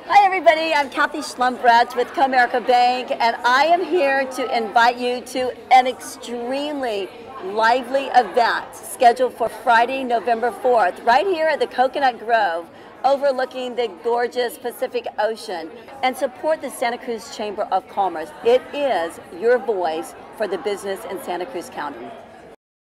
Hi everybody, I'm Cathy Schlumbrecht with Comerica Bank, and I am here to invite you to an extremely lively event scheduled for Friday, November 4th, right here at the Coconut Grove, overlooking the gorgeous Pacific Ocean, and support the Santa Cruz Chamber of Commerce. It is your voice for the business in Santa Cruz County.